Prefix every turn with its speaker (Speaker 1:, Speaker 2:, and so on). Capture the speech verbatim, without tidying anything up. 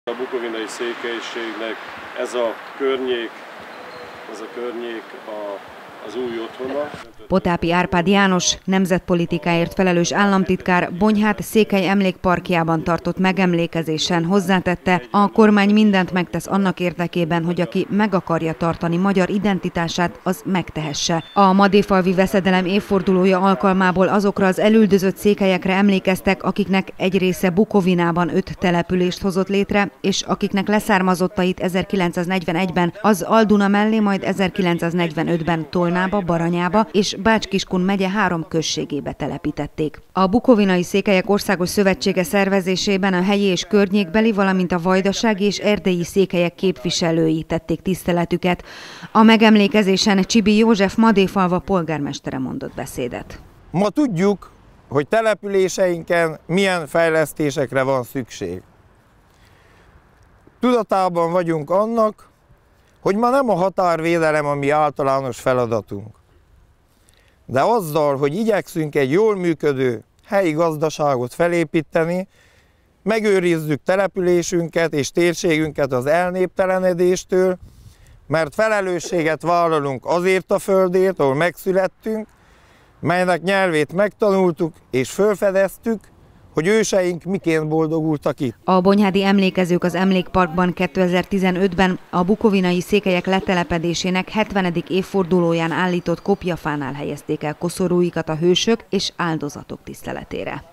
Speaker 1: A bukovinai székelységnek ez a környék, ez a környék a, az új otthona.
Speaker 2: Potápi Árpád János, nemzetpolitikáért felelős államtitkár Bonyhát Székely emlékparkjában tartott megemlékezésen hozzátette, a kormány mindent megtesz annak érdekében, hogy aki meg akarja tartani magyar identitását, az megtehesse. A madéfalvi veszedelem évfordulója alkalmából azokra az elüldözött székelyekre emlékeztek, akiknek egy része Bukovinában öt települést hozott létre, és akiknek leszármazottait ezerkilencszáznegyvenegyben az Al-Duna mellé, majd ezerkilencszáznegyvenötben Tolnába, Baranyába és Bács-Kiskun megye három községébe telepítették. A Bukovinai Székelyek Országos Szövetsége szervezésében a helyi és környékbeli, valamint a vajdasági és erdélyi székelyek képviselői tették tiszteletüket. A megemlékezésen Csibi József Madéfalva polgármestere mondott beszédet.
Speaker 3: Ma tudjuk, hogy településeinken milyen fejlesztésekre van szükség. Tudatában vagyunk annak, hogy ma nem a határvédelem a mi általános feladatunk. De azzal, hogy igyekszünk egy jól működő helyi gazdaságot felépíteni, megőrizzük településünket és térségünket az elnéptelenedéstől, mert felelősséget vállalunk azért a földért, ahol megszülettünk, melynek nyelvét megtanultuk és felfedeztük, hogy őseink miként boldogultak itt.
Speaker 2: A bonyhádi emlékezők az emlékparkban kétezer-tizenötben a bukovinai székelyek letelepedésének hetvenedik évfordulóján állított kopjafánál helyezték el koszorúikat a hősök és áldozatok tiszteletére.